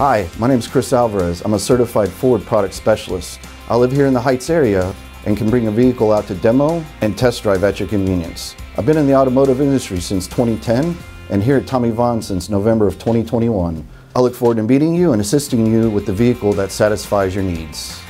Hi, my name is Chris Alvarez. I'm a certified Ford product specialist. I live here in the Heights area and can bring a vehicle out to demo and test drive at your convenience. I've been in the automotive industry since 2010 and here at Tommie Vaughn since November of 2021. I look forward to meeting you and assisting you with the vehicle that satisfies your needs.